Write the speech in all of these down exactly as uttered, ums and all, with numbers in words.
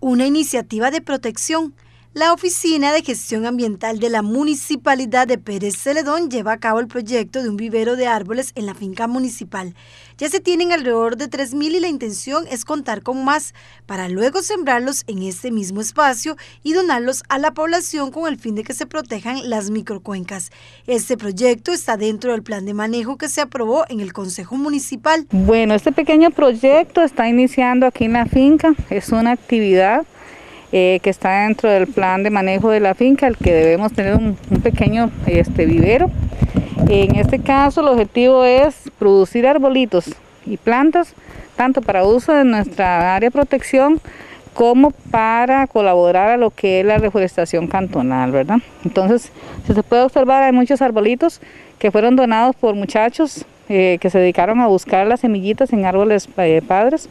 una iniciativa de protección. La Oficina de Gestión Ambiental de la Municipalidad de Pérez Celedón lleva a cabo el proyecto de un vivero de árboles en la finca municipal. Ya se tienen alrededor de tres mil y la intención es contar con más para luego sembrarlos en este mismo espacio y donarlos a la población con el fin de que se protejan las microcuencas. Este proyecto está dentro del plan de manejo que se aprobó en el Consejo Municipal. Bueno, este pequeño proyecto está iniciando aquí en la finca, es una actividad Eh, que está dentro del plan de manejo de la finca, el que debemos tener un, un pequeño este, vivero. En este caso el objetivo es producir arbolitos y plantas, tanto para uso de nuestra área de protección como para colaborar a lo que es la reforestación cantonal, ¿verdad? Entonces, si se puede observar, hay muchos arbolitos que fueron donados por muchachos eh, que se dedicaron a buscar las semillitas en árboles eh, padres.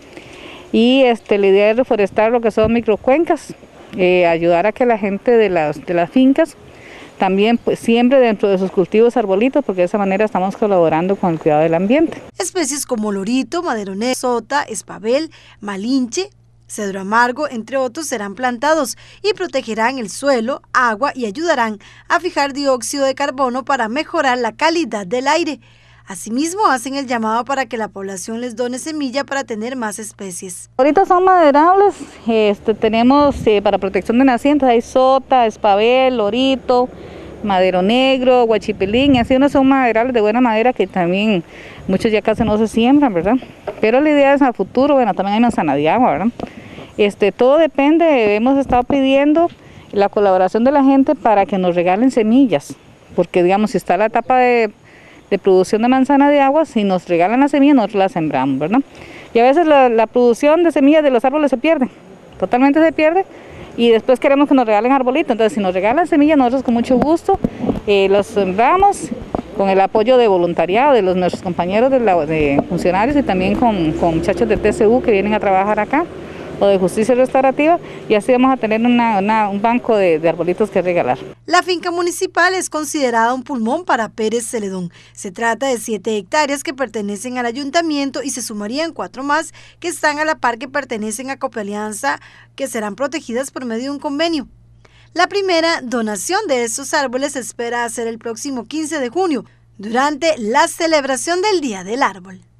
Y este, la idea es reforestar lo que son microcuencas, eh, ayudar a que la gente de las, de las fincas también pues, siembre dentro de sus cultivos arbolitos, porque de esa manera estamos colaborando con el cuidado del ambiente. Especies como lorito, madero negro, sota, espabel, malinche, cedro amargo, entre otros, serán plantados y protegerán el suelo, agua y ayudarán a fijar dióxido de carbono para mejorar la calidad del aire. Asimismo, hacen el llamado para que la población les done semilla para tener más especies. Ahorita son maderables, este, tenemos eh, para protección de nacientes, hay sota, espabel, lorito, madero negro, guachipelín, y así unos son maderables de buena madera que también muchos ya casi no se siembran, ¿verdad? Pero la idea es a futuro, bueno, también hay manzana de agua, ¿verdad? Este, todo depende, hemos estado pidiendo la colaboración de la gente para que nos regalen semillas, porque digamos, si está la etapa de de producción de manzana de agua, si nos regalan la semilla, nosotros la sembramos, ¿verdad? Y a veces la, la producción de semillas de los árboles se pierde, totalmente se pierde, y después queremos que nos regalen arbolitos. Entonces, si nos regalan semillas, nosotros con mucho gusto eh, los sembramos con el apoyo de voluntariado de los, nuestros compañeros de, la, de funcionarios y también con, con muchachos de T C U que vienen a trabajar acá, o de justicia restaurativa, y así vamos a tener una, una, un banco de, de arbolitos que regalar. La finca municipal es considerada un pulmón para Pérez Celedón. Se trata de siete hectáreas que pertenecen al ayuntamiento y se sumarían cuatro más que están a la par que pertenecen a Copealianza, que serán protegidas por medio de un convenio. La primera donación de estos árboles se espera hacer el próximo quince de junio, durante la celebración del Día del Árbol.